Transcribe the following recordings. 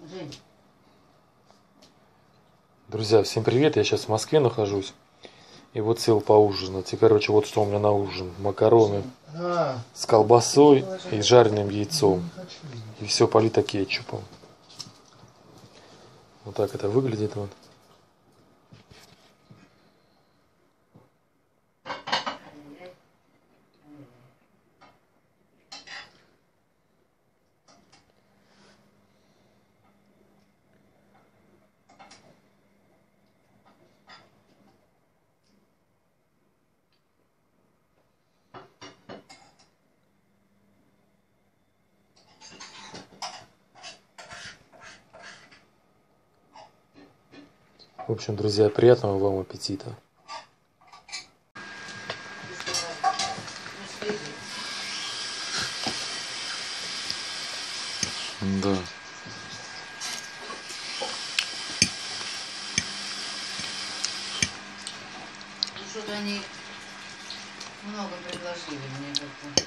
Жень. Друзья, всем привет! Я сейчас в Москве нахожусь. И вот сел поужинать. И, короче, вот что у меня на ужин. Макароны с колбасой и жареным яйцом. И все полито кетчупом. Вот так это выглядит. Вот. В общем, друзья, приятного вам аппетита. Да. Ну что-то они много предложили мне как-то.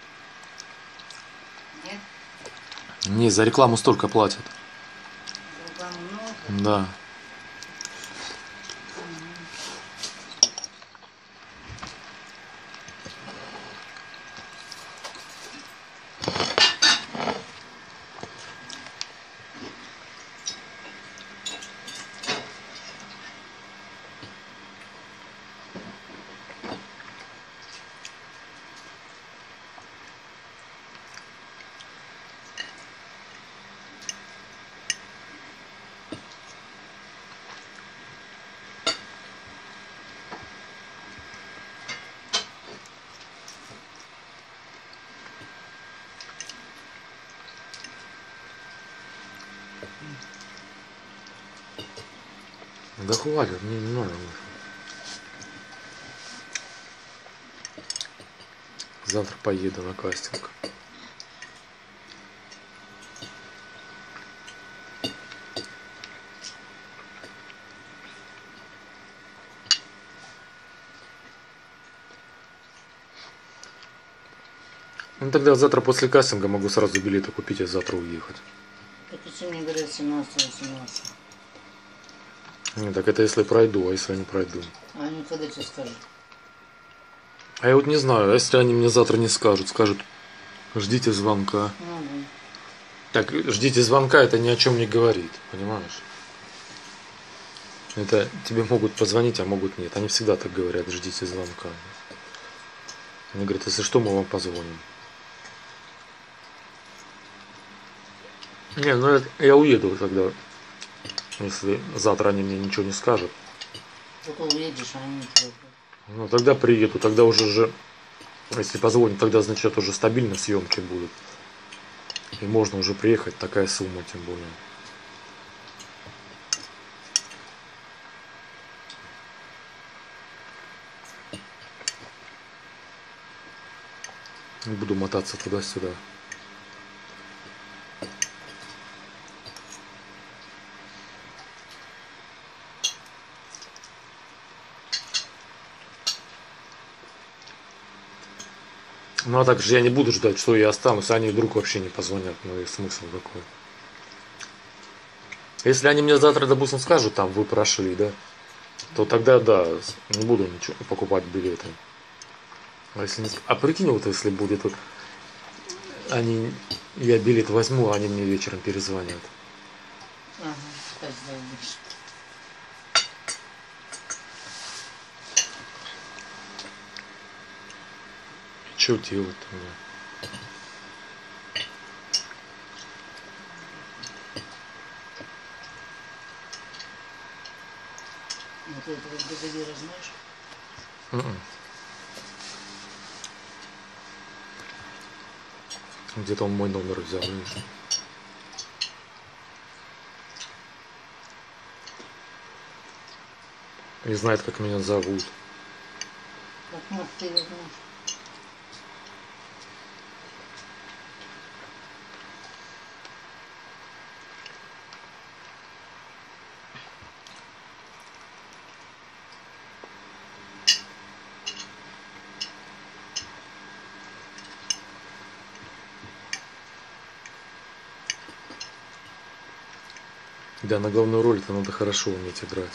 Нет? Не, за рекламу столько платят. За рекламу много? Да. Да хватит, мне не надо. Завтра поеду на кастинг. Ну тогда завтра после кастинга могу сразу билеты купить и завтра уехать. Так если мне говорят 17-18. Не, так это если пройду, а если не пройду. А они когда тебе скажут? А я вот не знаю, если они мне завтра не скажут, скажут, ждите звонка. Ну да. Так, ждите звонка, это ни о чем не говорит, понимаешь? Это тебе могут позвонить, а могут нет. Они всегда так говорят, ждите звонка. Они говорят, если что, мы вам позвоним. Не, ну я уеду тогда, если завтра они мне ничего не скажут. Только уедешь, а они ничего. Ну тогда приеду, тогда уже, если позвонят, тогда значит уже стабильно съемки будут. И можно уже приехать, такая сумма тем более. Буду мотаться туда-сюда. Ну а так же я не буду ждать, что я останусь, а они вдруг вообще не позвонят. Ну и смысл какой. Если они мне завтра, допустим, скажут, там, вы прошли, да, то тогда, да, не буду ничего покупать билеты. А если не... А прикинь, вот если будет, вот, я билет возьму, а они мне вечером перезвонят. Ага, так зайдешь. Что делать тогда? Вот этого бригадира знаешь? Где-то он мой номер взял, видишь? Не знает, как меня зовут. Как может ты его знаешь? Да, на главную роль это надо хорошо уметь играть.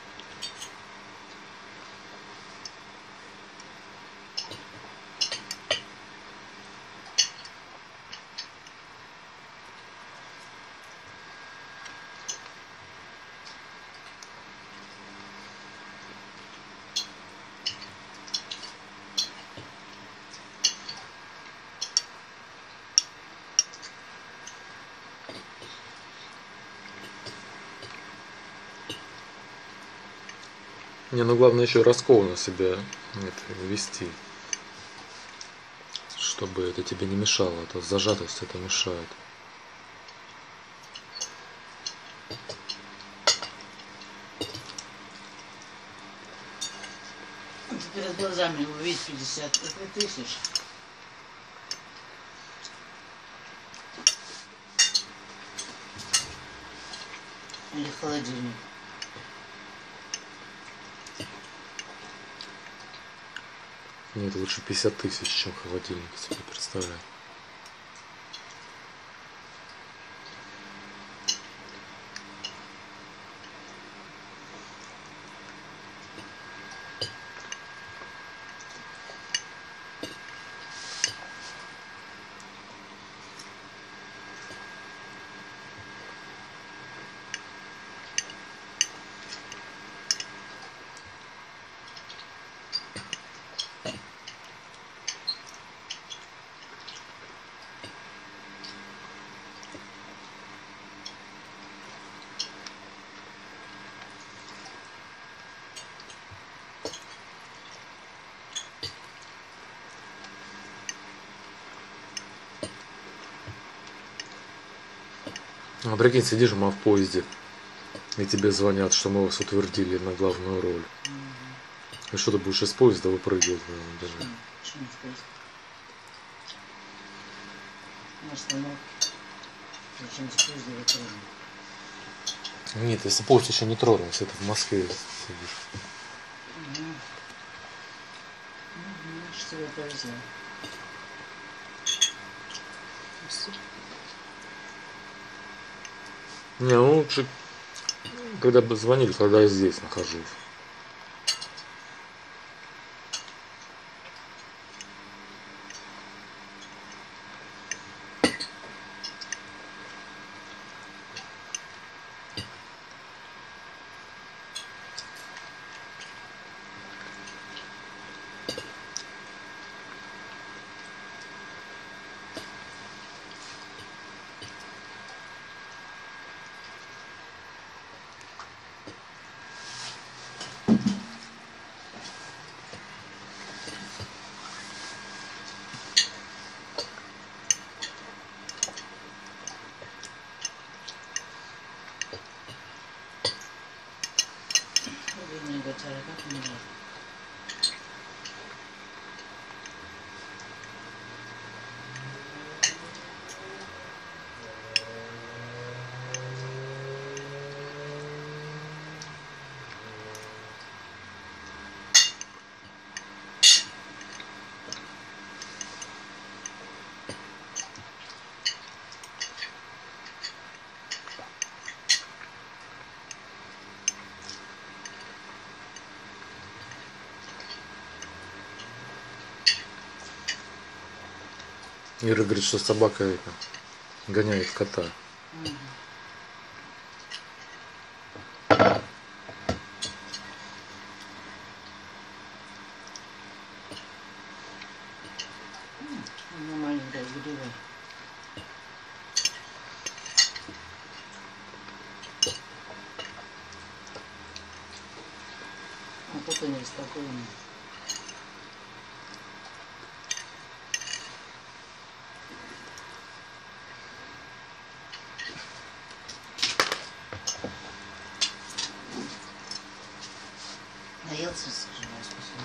Не, ну главное еще раскованно себя вести, чтобы это тебе не мешало, это зажатость это мешает. Перед глазами увидеть 50 тысяч. Или холодильник. Нет, лучше 50 тысяч, чем холодильник себе представляю. А прикинь, сидишь в поезде, и тебе звонят, что мы вас утвердили на главную роль. И что ты будешь из поезда выпрыгивать, наверное, даже? Почему в поезд? На остановке. Зачем из поезда выпрыгивать? Нет, если поезд еще не тронулся, это в Москве сидишь. Значит, тебе повезло. Не, ну лучше, когда бы звонили, когда я здесь нахожусь. Бедная котяра, как умерла. Ира говорит, что собака это, гоняет кота. Она маленькая, игривая. А тут они спокойные. Наелся, скажи, спасибо.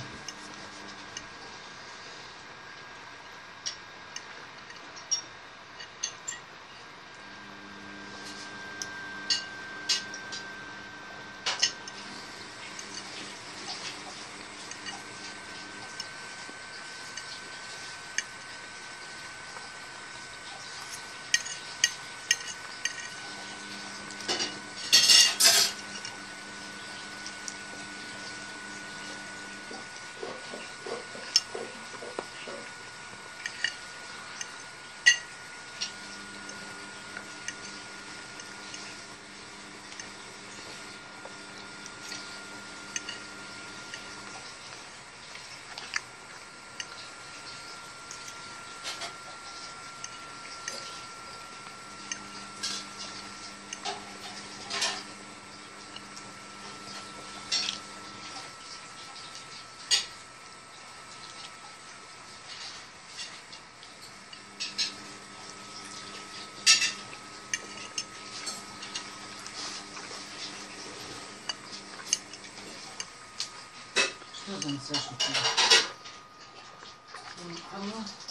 Саша. А ну,